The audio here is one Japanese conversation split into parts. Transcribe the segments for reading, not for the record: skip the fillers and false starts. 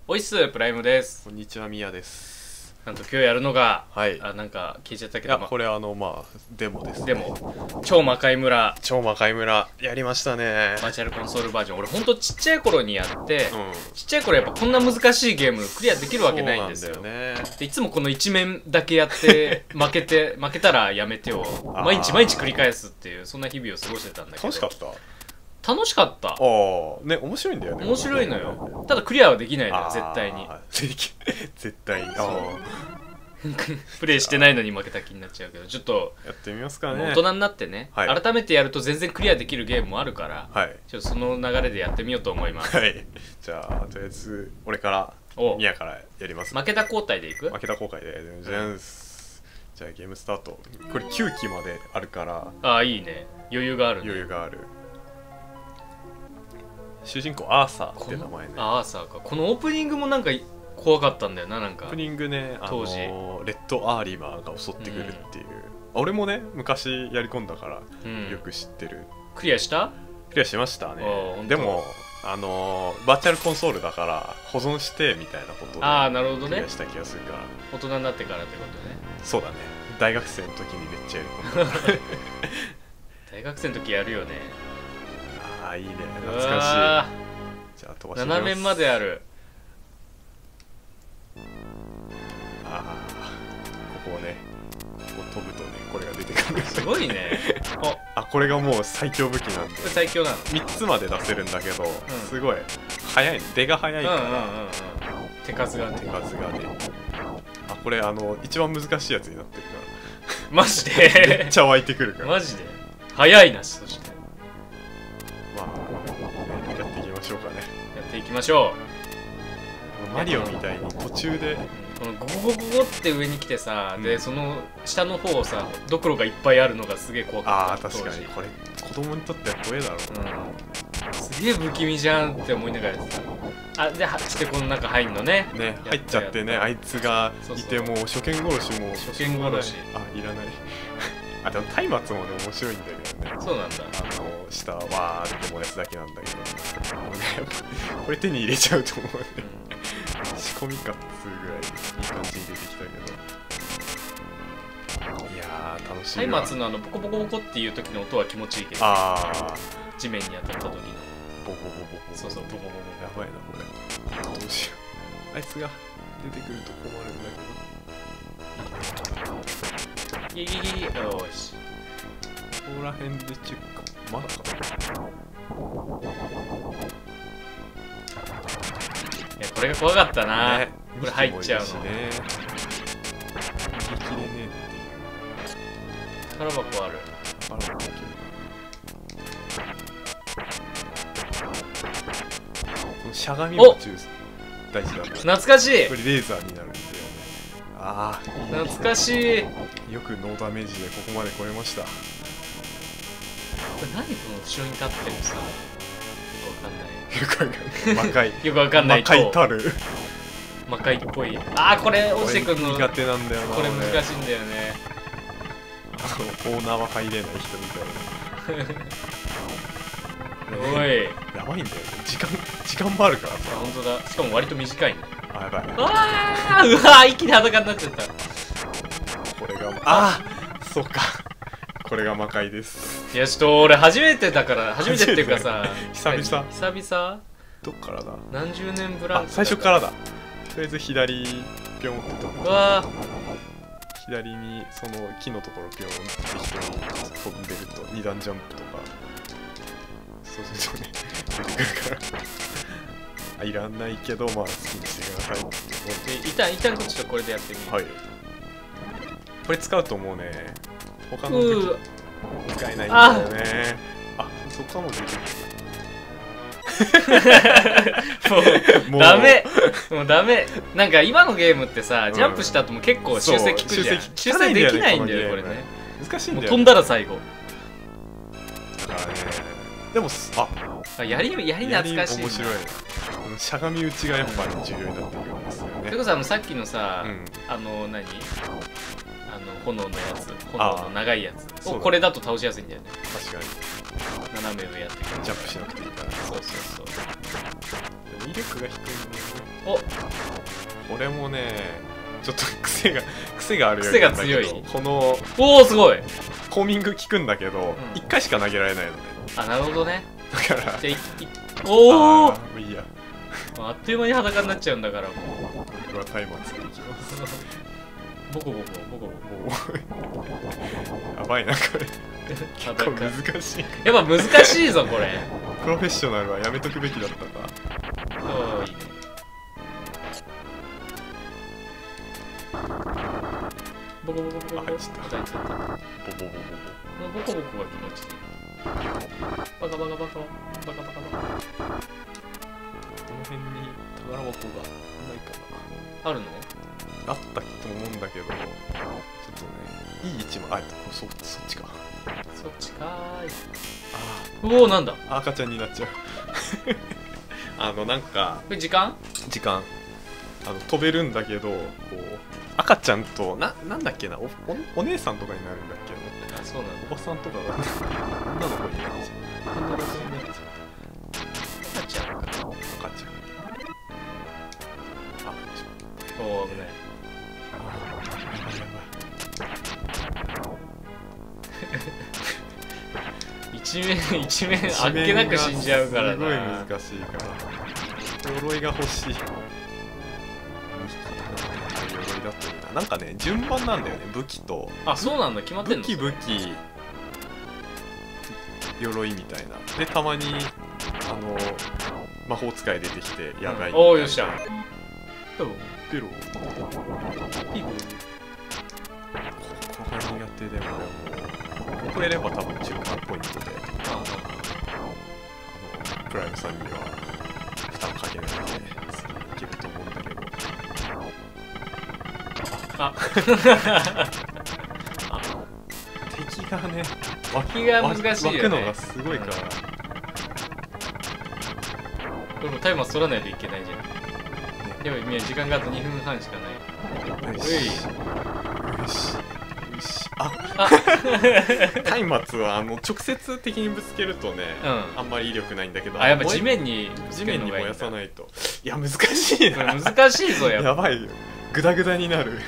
おいっす、プライムです。 こんにちは、みやです。 なんと今日やるのが、 はい。 なんか聞いちゃったけど、 いや、これデモですね。 でも、超魔界村、 超魔界村、やりましたね。 バーチャルコンソールバージョン。俺ほんとちっちゃい頃にやって、 うん。 ちっちゃい頃やっぱこんな難しいゲームクリアできるわけないんですよ。 そうなんだよね。 でいつもこの一面だけやって、負けたらやめてを、毎日繰り返すっていう、そんな日々を過ごしてたんだけど。 楽しかった。 楽しかった。 ああ、ね、面白いんだよね。 面白いのよ。ただクリアはできないのよ、絶対に。 絶対に。 プレイしてないのに負けた気になっちゃうけど、ちょっとやってみますかね。 大人になってね、 はい、 改めてやると全然クリアできるゲームもあるから、 はい、 ちょっとその流れでやってみようと思います。 はい。じゃあとりあえず俺からミヤからやります。 負けた交代でいく？ 負けた後悔でじゃあゲームスタート。これ9期まであるから。 ああ、いいね。余裕があるね。 余裕がある。主人公アーサーって名前ね。 アーサーか。このオープニングもなんか怖かったんだよな。なんかオープニングね、 当時レッドアーリマーが襲ってくるっていう、俺もね昔やり込んだからよく知ってる。 クリアした？ クリアしましたね。でもバーチャルコンソールだから保存してみたいなことでなるほどね、 クリアした気がするから。 大人になってからってことね。 そうだね。大学生の時にめっちゃやり込んだ大学生の時やるよね。 ああ、いいね、懐かしい。じゃあ飛ばしてみます。 7面まである。 ここをね、ここ飛ぶとね、これが出てくる。 すごいね。 これがもう最強武器なんで。 これ最強なの ？3つまで出せるんだけど、すごい速い、出が速いから。 手数がね。 これ一番難しいやつになってるから。 マジでめっちゃ湧いてくるから。 マジで速いな。そしてやっていきましょうかね。 やっていきましょう。マリオみたいに途中でこのゴゴゴゴゴって上に来てさ、でその下の方をさ、ドクロがいっぱいあるのがすげえ怖かった。 確かにこれ子供にとっては怖えだろう。 すげえ不気味じゃんって思いながらやってた。でしてこの中入んのね。 入っちゃってね、あいつがいて、もう初見殺しも。 初見殺しいらないでも松明もね面白いんだけどね。 そうなんだ。 下はわーって燃やすだけなんだけど、これ手に入れちゃうと思うね。仕込みかっつうぐらいいい感じに出てきたけど。いやー楽しいわ。 松明のボコボコボコっていう時の音は気持ちいいけど、地面に当たった時のボコボコボコ。 そうそう、ボコボコ。 やばいなこれ。どうしよう。あいつが出てくると困るんだけど。 ギギギギ。よし、 ここら辺でチェック。まだかな。 これが怖かったな。これ入っちゃうの。 逃げ切れねえっていう。 宝箱ある。 このしゃがみも大事だから。 懐かしい。 これレーザーになるんだよね。 懐かしい。 よくノーダメージでここまで来れました。これ何、この後ろに立ってるさ、よくわかんない。魔界。 よくわかんない。 魔界たる。 魔界っぽい。これ落ちてくるの苦手なんだよな。 これ難しいんだよね。 オーナーは入れない人みたいな。 おい、 やばいんだよね。時間もあるからさ。 本当だ。しかも割と短いね。 やばい。 うわ一気に裸になっちゃった。 これがそうか。これが魔界です。 いや、ちょっと俺初めてだから、初めてっていうかさ、 久 々 どっからだ。 何十年ブランク。 最初からだ。とりあえず左ピョンってとこ。左にその木のところピョンって適当に飛んでると2段ジャンプとか。そうするとね出てくるからいらないけど、好きにしてください。 一旦ちょっとこれでやってみよう。 はい。これ使うともうね、他の武器使えないんだよね。そっかも出てくる。 もうダメ。もうダメ。なんか今のゲームってさ、ジャンプした後も結構修正効くじゃん。修正できないんだよこれね。 難しいんだよ。 飛んだら最後。 だからね。でもやり懐かしい。 面白い。しゃがみ打ちがやっぱ重要になってくるんですよね。 それこそさっきのさ、炎のやつ、炎の長いやつをこれだと倒しやすいんだよね。 確かに斜め上やってくる。 ジャンプしなくていいから。 そうそうそう。 威力が低いんだよね。 お、 これもねちょっと癖があるよ癖が強い。 このおおすごい。 ホーミング効くんだけど、1回しか投げられないのね。 あ、なるほどね。 だからじゃおお、 もういいや。 あっという間に裸になっちゃうんだからもう。 僕は松明でいきます。 ボコボコボコボコ。 やばいなこれ。結構難しい。 やっぱ難しいぞこれ。 プロフェッショナルはやめとくべきだったか。 おーいいね。ボコボコボコボコ。 あ、入っちゃった。ボボボボボ。 ボコボコが気持ちいい。バカバカバカバカバカバカ。この辺に宝箱がないかな。あるの？ あったと思うんだけど、ちょっとね、いい位置も、あ、そっちか。 そっちかーい。 あおお、なんだ。 赤ちゃんになっちゃう。なんかこれ時間飛べるんだけど、こう赤ちゃんとなんだっけな、お姉さんとかになるんだっけな。 あ、そうなんだ。 おばさんとかが女の子になっちゃう。女の子になっちゃう。 赤ちゃんか。 赤ちゃん。 おお、危ない。一面あっけなく死んじゃうからな。 すごい難しいから鎧が欲しい。鎧だといいな。なんかね順番なんだよね、武器と。 あ、そうなんだ。決まってんの？ 武器鎧みたいなで、たまに魔法使い出てきて野外みたいな。 おお、よっしゃ。 ペロピグ。 ここが苦手でもここやれば多分中間ポイントでプライムさんには負担かけないで次にいけると思うんだけど。 あ敵がね脇が難しいよね。 湧くのがすごいから、 これもタイマー取らないといけないじゃん。やばい、みや時間があと2分半しかない。 よしよしよし。あ松明は直接的にぶつけるとね、あんまり威力ないんだけど、 やっぱ地面に燃やさないと。いや難しいな。 難しいぞやっぱ。 やばいよ、グダグダになる。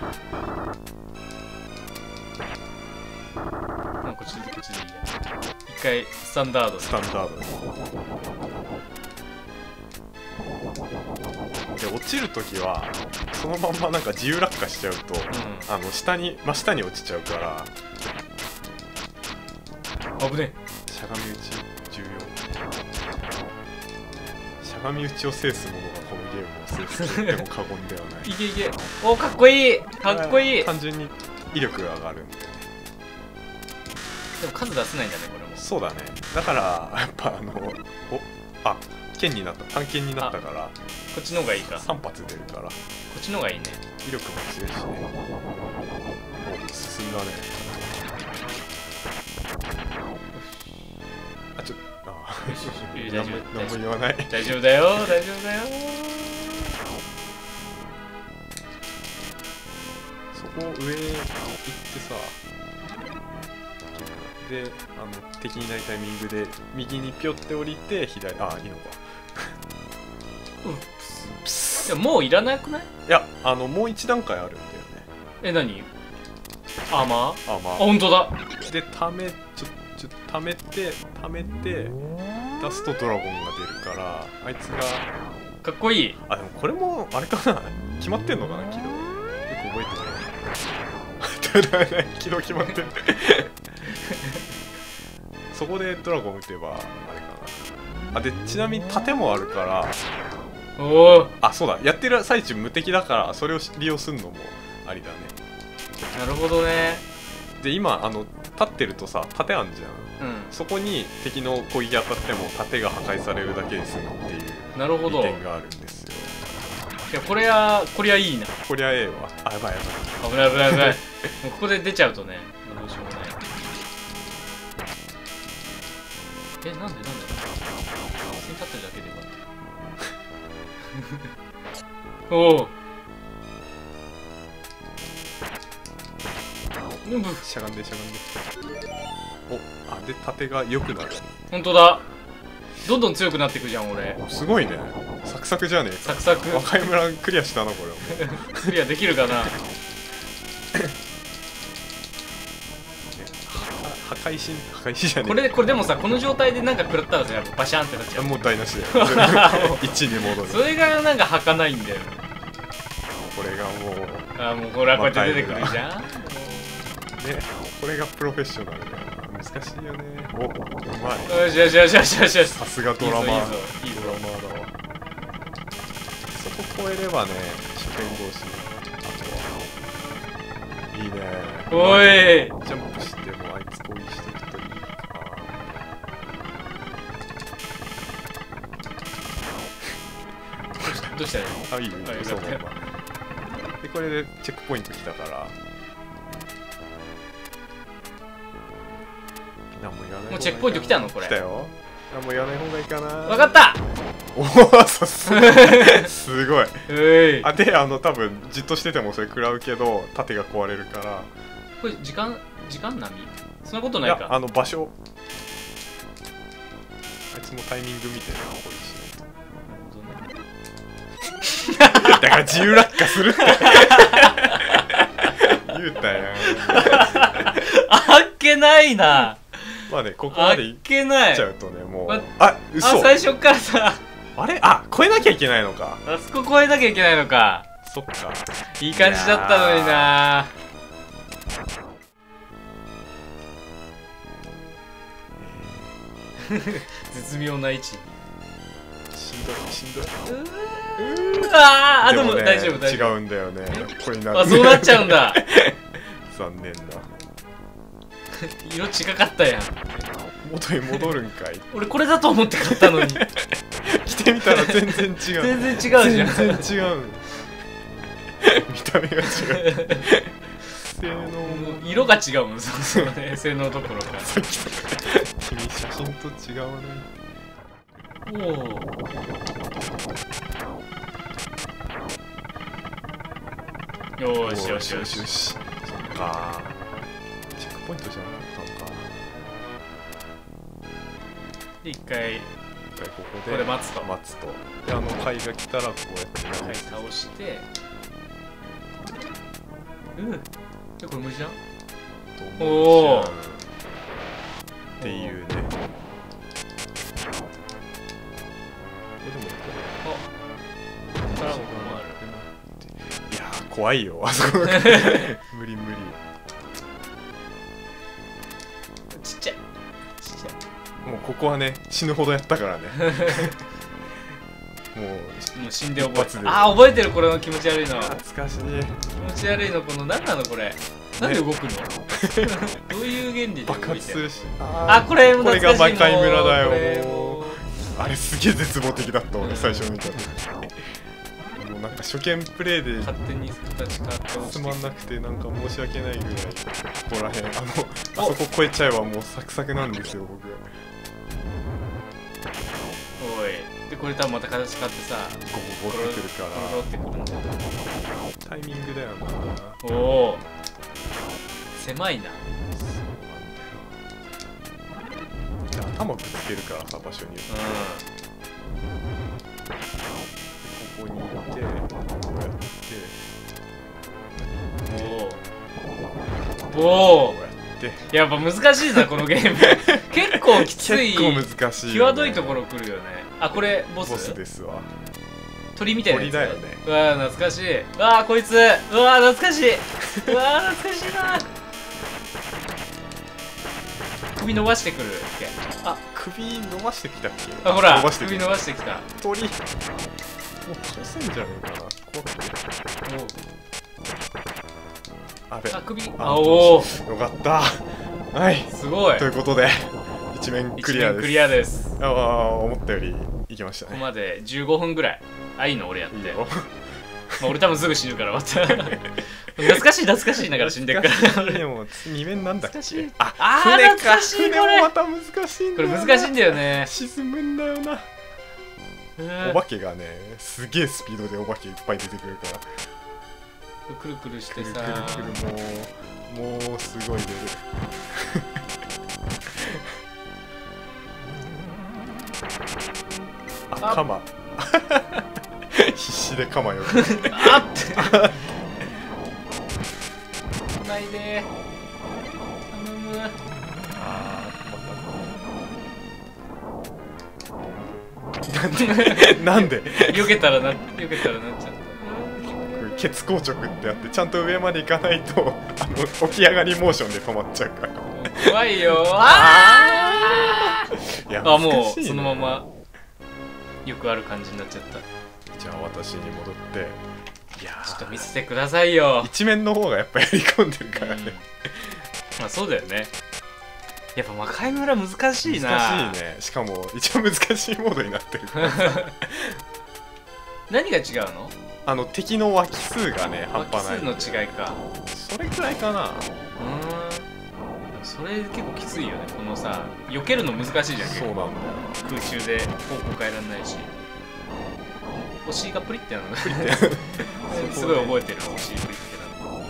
こっちでいいや。一回スタンダードで落ちるときはそのまんまなんか自由落下しちゃうと、真下に落ちちゃうから。 危ねえ。 しゃがみ打ち重要。しゃがみ打ちを制すものがこのゲームを制すと言っても過言ではない。 いけいけ。お、かっこいいかっこいい。 単純に威力が上がるんで。 でも数出せないんだねこれも。 そうだね。だからやっぱ剣になった、短剣になったから、 こっちの方がいいか。 3発出るからこっちの方がいいね。 威力も強いしね。お、進んだね。あ、ちょっと何も言わない。 大丈夫だよ大丈夫だよ。 そこ上行ってさ、で敵になるタイミングで右にピョって降りて左、いいのか。 いやもういらなくない？ いやもう一段階あるんだよね。 何？アーマー？ ほんとだ。 で溜めて出すとドラゴンが出るから、あいつがかっこいい。 でもこれもあれかな、決まってんのかな、軌道。よく覚えてない。軌道決まってる。そこでドラゴン撃てばあれかな。でちなみに盾もあるから。そうだ、やってる最中無敵だからそれを利用するのもありだね。 なるほどね。 で今立ってるとさ、盾あんじゃん。そこに敵の攻撃当たっても盾が破壊されるだけで済むっていう利点があるんですよ。 いやこりゃいいな。 こりゃええわ。やばい危ないもうここで出ちゃうとね、どうしようもない。なんで普通に立ってるだけでよかった。おおしゃがんで盾が良くなる。 ほんとだ。どんどん強くなっていくじゃん俺。 すごいね。 サクサクじゃねえか。 サクサク。 赤い村クリアしたなこれ。 クリアできるかな。 破壊しじゃねえ。 これでもさ、この状態でなんか食らったらさ、やっぱバシャンってなっちゃう。 もう台無しだよ。1に戻る。 それがなんか儚いんだよ。 これがもう。 もうこれはこうやって出てくるじゃん。ね、 これがプロフェッショナルだよな。難しいよね。お、うまい。 よしよしよしよしよしよし。 さすがドラマー。いいぞいいぞ。 ドラマーだわ。そこ越えればね、初見防止。あとは。いいね。 おい。 ジャンプしてもあいつ攻撃していくといいかな。どうしたらいいの？ いいよ、そうまま。で、これでチェックポイント来たから。何も言わない。 もうチェックポイント来たのこれ？ 来たよ。何も言わない方がいいかな。 わかった。 おお、さすが。すごい。で、多分じっとしててもそれ食らうけど、盾が壊れるから。 これ時間並み？そんなことないか。 いや、場所。あいつもタイミング見てるな、これしないと。だから自由落下するって言うたやん。 あっけないな。 まあね、ここまで行っちゃうとね、もう嘘。 最初からさ、 あれ越えなきゃいけないのか。 あそこ越えなきゃいけないのか。 そっか、 いい感じだったのにな。絶妙な位置。 しんどい。 でも大丈夫。 違うんだよね。これになる。 そうなっちゃうんだ。 残念だ。 色違かったやん。 元に戻るんかい。 俺これだと思って買ったのに。 着てみたら全然違う。 全然違うじゃん。 全然違う。見た目が違う。性能色が違うもん。そうね、性能どころか。 さっきと君写真と違うね。 おお。よしよしよしよし。 そっか。チェックポイントじゃなかったのか。 で一回こここで待つと。 で貝が来たらこうやって貝倒して。これ無理じゃん。おお。 っていうね。いやー怖いよあそこ。無理。 ちっちゃい。 もうここはね死ぬほどやったからね。もう死んで覚えてる。覚えてる。これの気持ち悪いの。 懐かしい。 気持ち悪いの。この何なのこれ。なんで動くの？どういう原理で動いてる？爆発するし。これが魔界村だよ。あれすげえ絶望的だった俺最初見た時。もうなんか初見プレイで勝手に形変わってつまんなくてなんか申し訳ないぐらいここら辺あそこ越えちゃえばもうサクサクなんですよ僕。 おい。でこれ多分また形変わってさ、 ボロってくるからボロってくるんだよ。 タイミングだよな。 おお。狭いな。 頭ぶつけるからさ場所によって。ここにいてこうやって。 おお。やっぱ難しいなこのゲーム。結構きつい。 結構難しい。 際どいところ来るよね。これボス？ ボスですわ。 鳥みたいなやつ。 鳥だよね。 うわ懐かしい。うわこいつ。うわ懐かしい。うわ懐かしいな。首伸ばしてくるっけ。 首伸ばしてきたっけ。 ほら首伸ばしてきた。 鳥もう倒せんじゃねえかな。あべ。 首。 おお。よかった。はい。 すごい。 ということで一面クリアです。 クリアです。 思ったよりいきましたね。 ここまで15分ぐらい。いいの俺やって。俺多分すぐ死ぬからまた。懐かしいだから死んでっから。 でも2面なんだっけ。 船か。船もまた難しいんだよ。 これ難しいんだよね。 沈むんだよな。お化けがねすげえスピードでお化けいっぱい出てくるから。 くるくるしてさ。 もうすごい出る。カマ。 必死で構えよう。 あって来ないで頼む。 あー、なんで避けたらなっちゃった。 ケツ硬直ってあってちゃんと上まで行かないと起き上がりモーションで止まっちゃうから怖いよ。 いやあ、もうそのままよくある感じになっちゃった。 じゃあ私に戻って、いやちょっと見せてくださいよ。 一面の方がやっぱやり込んでるからね、 まあそうだよね。やっぱ魔界村難しいな。 難しいね。しかも一番難しいモードになってるから何が違うの？ 敵の湧き数がね半端ない。 湧き数の違いか。 それくらいかな。 それ結構きついよね。このさ、避けるの難しいじゃん。 そうなんだよ。 空中で方向変えられないし。星がプリってなの。すごい覚えてる。星プリってなの。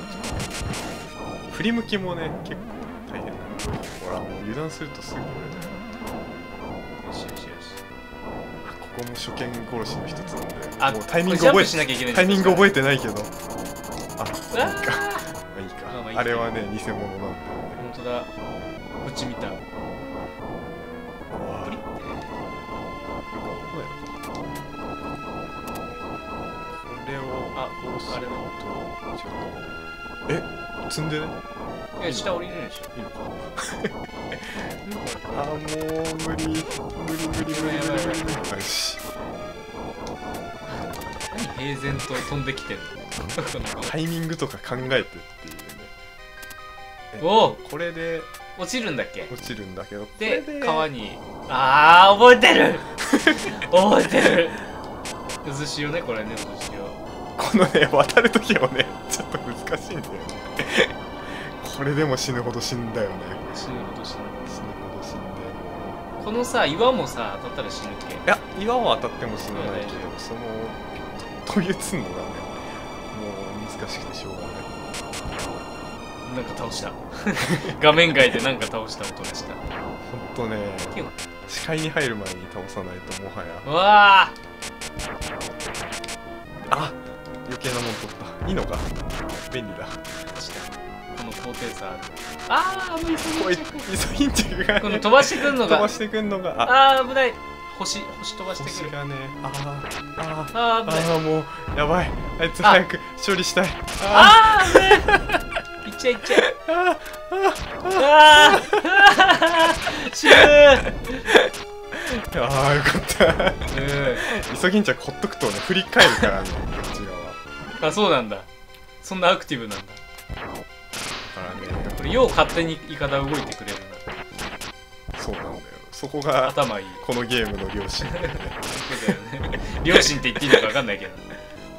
振り向きもね結構大変だ。ほらもう油断するとすぐこれだ。よしよしよし。ここも初見殺しの一つなんで、もうタイミング覚えてないけど、いいか。あれはね偽物なんだよね。 本当だ。こっち見た。プリって。 これをあれの積んでね。 いや下降りれるでしょ。 いいのか。あ、もう無理。よし。 何平然と飛んできてんの。 タイミングとか考えてっていうね。 お、 これで落ちるんだっけ。 落ちるんだけど、 で川に。ああ覚えてる。覚えてる。渦潮ね、これね。渦潮。 このね渡るときもねちょっと難しいんだよね。これでも死ぬほど死んだよね。 死ぬほど死んで。 このさ岩もさ当たったら死ぬっけ。 いや岩は当たっても死なないけど、その飛び移るのがねもう難しくてしょうがない。 なんか倒した。画面外でなんか倒した音でした。 ほんとね視界に入る前に倒さないともはや。 うわあ、余計なもん取った。いいのか。便利だ。 この高低差ある。ああもうイソギンチャクが、ね、 この飛ばしてくんのがああ危ない。星飛ばしてくる。 星がね。 ああもうやばい。あいつ早く処理したい。 ああ危ない。いっちゃいっちゃい。死ぬ。 ああよかった。イソギンチャクほっとくとね振り返るからねこっち側。 あ、そうなんだ。そんなアクティブなんだ。 からねこれよう勝手にイカダ動いてくれるな。そうなんだよ。そこが頭いい。 このゲームの両親だよね。 そうだよね。両親って言っていいのか分かんないけど。いや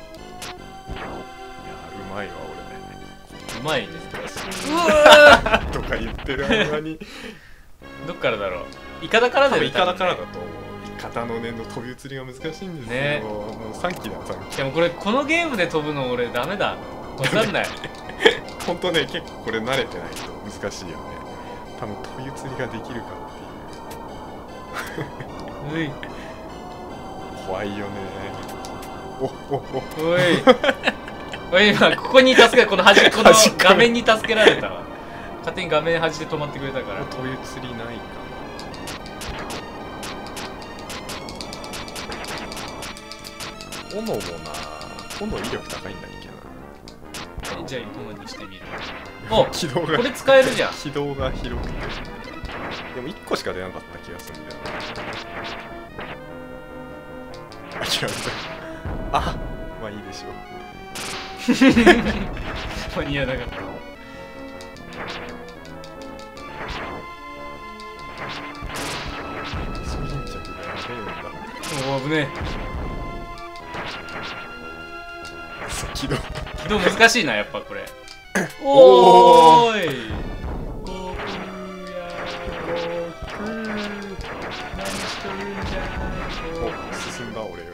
うまいわ俺ね。うまいですね。 うわーとか言ってる間にどっからだろう。イカダからだよね。 イカダからだと思う。イカダのねの飛び移りが難しいんですよ。 ね、 もう3機だ3機。 でもこのゲームで飛ぶの俺ダメだ。分かんない。 ほんとね結構これ慣れてないと難しいよね。多分飛び移りができるかっていう。怖いよね。おいおい今ここに助けこの端っこの画面に助けられたわ。勝手に画面端で止まってくれたから。 飛び移りないかな。斧もな、斧威力高いんだっけな。 じゃあ斧にしてみる。お、 軌道がこれ使えるじゃん。 軌道が広くてでも1個しか出なかった気がするんだよな。諦めた。あ、まあいいでしょう。間に合わなかった。 イソギンチャクがやべえんだ。 おお危ねえ。 軌道難しいなやっぱこれ。おーい。悟空や悟空何しとるんじゃい。 お、進んだ俺よ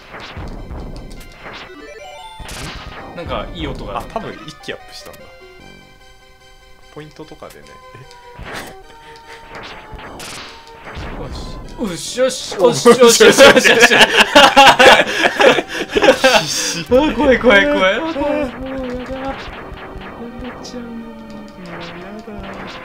り。なんかいい音が。 あ、多分一気アップしたんだ。ポイントとかでね。 よしよしよしよしよしよしよし。 必死。 怖い怖い怖い。もうやだ。 やだちゃう。もうやだ。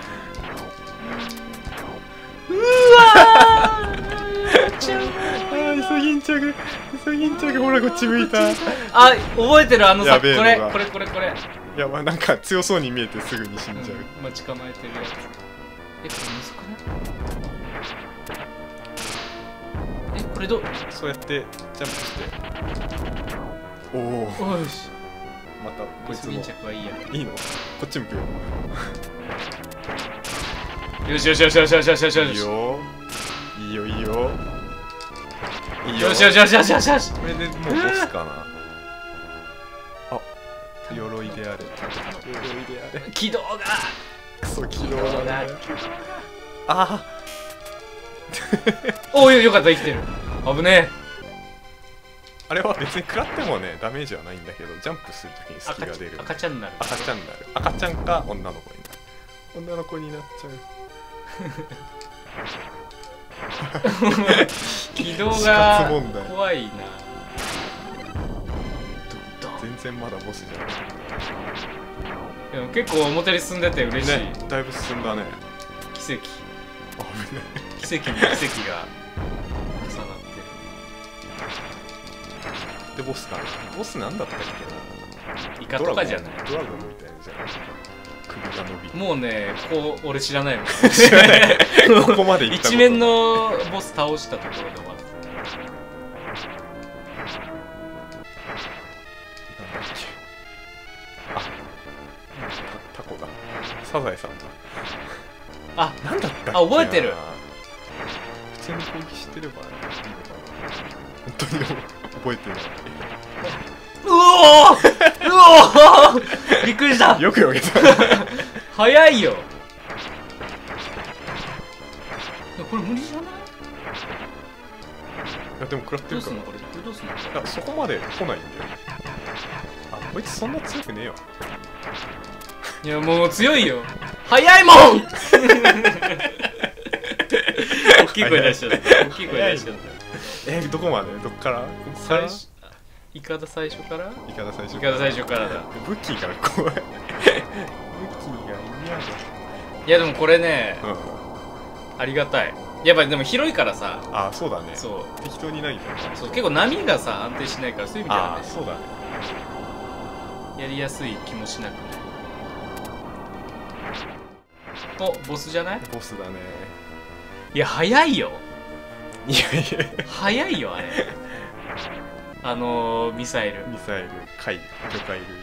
うわー。ちゃう。 イソギンチャグ、イソギンチャグ、ほらこっち向いた。 あ、覚えてるあのさ、 やこべえのがれ。 いや、まあなんか強そうに見えてすぐに死んじゃう。 待ち構えてるやつ。これ息子な。これどう？ そうやってジャンプして。おお。 おーし。 またこいつも。 イソギンチャクはいいや。 いいの？こっち向くよ。 よしよしよしよしよしよしよし。 いいよ。いいよいいよ。いいよ。 よしよしよしよしよしよし。 これでもうボスかな。あ、鎧であれ。鎧であれ。 軌道が。 クソ軌道だね。あおお、よかった、生きてる。危ねあれは別に食らってもねダメージはないんだけど、ジャンプするときにえ。 隙が出る。 赤ちゃんになる。 赤ちゃんになる。赤ちゃんか女の子になる。女の子になっちゃう。 軌道が死活問題怖いな。 全然まだボスじゃない。 でも結構表に進んでて嬉しい。 ね、だいぶ進んだね。 奇跡。 危ない。 奇跡に奇跡が重なってる。 でボスかな。ボスなんだったっけな。 イカとかじゃない。 ドラゴンみたいなじゃない。首が伸びて。 もうね、こう俺知らないもん。 知らない。ここまで行ったこと一面のボス倒したところで終わった。 なんだっけ。あ、タコだ。サザエさんだ。 あ、 なんだったっけな。 あ、覚えてる。 普通に攻撃してればいいのかな。本当に覚えてない。 うおーうおーびっくりしたよくよけた。 早いよ。これ無理じゃない？ いやでも食らってるから。 どうすんのこれ？どうすんの？ いやそこまで来ないんだよ。あ、こいつそんな強くねえわ。 いやもう強いよ。早いもん大きい声出しちゃった。大きい声出しちゃった。 どこまで？どっから？ここから？ イカダ最初から？ イカダ最初。 イカダ最初からだ。 ブッキーから怖い。ブッキーが嫌だ。 いやでもこれね、 うん。 ありがたい。やっぱりでも広いからさ。 あ、そうだね。 そう。 適当にないんだよ。 そう結構波がさ安定しないからそういう意味ではね。 そうだね。 やりやすい気もしなくない。お、ボスじゃない？ ボスだね。 いや早いよ。 いやいや。 早いよあれ。ミサイル。 ミサイル、貝、魚介類。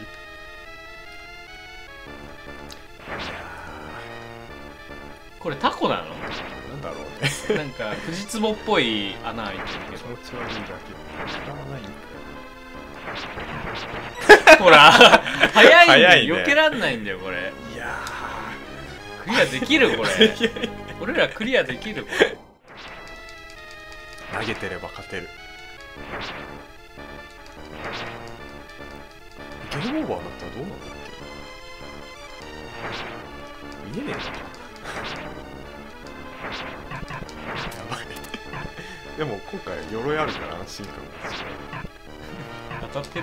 これタコなの？ なんだろうね。 なんかフジツボっぽい穴開いてるけ気持ち悪いだけど、膨らまないんだよ。 ど。ほら早いんだ早いねよ。避けらんないんだよこれ。 いやクリアできるこれ。俺らクリアできるこれ。 投げてれば勝てる。ゲームオーバーだったらどうなんだっけ？見えねえな。やばい。でも今回鎧あるから安心感が違う。 当たってる？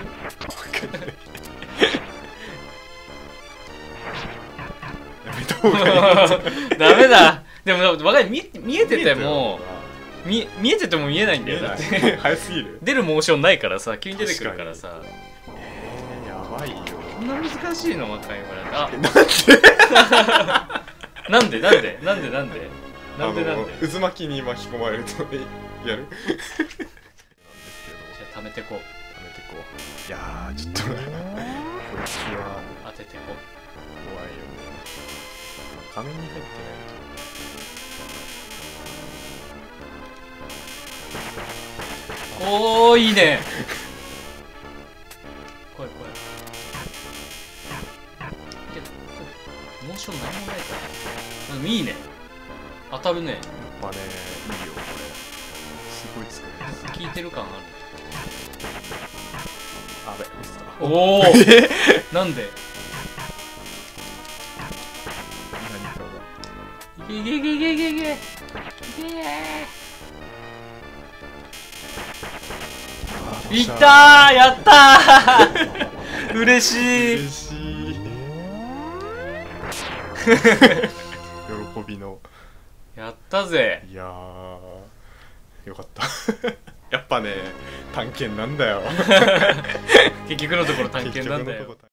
やめた方がいい。 ダメだ。でもわかる。見えてても見えてても見えないんだよ。だって早すぎる。 出るモーションないからさ、急に出てくるからさ。 やばいよ。 こんな難しいの若いから。あ、 なんなんで渦巻きに巻き込まれるとやる。 じゃあ貯めてこう。 いやーちょっとこいつは当ててこ怖いよね。画面に入ってないう。おーいいね。怖い。モーション何もないから。でもいいね。当たるね。 やっぱね、いいよこれ。すごい作れる。 効いてる感ある。 あべ、ミスった。 おお。なんで？ 何かが。 いけ。 あべ。 いったー、やったー嬉しい。 嬉しい喜びの。 やったぜ。 いやーよかったやっぱね探検なんだよ結局のところ探検なんだよ。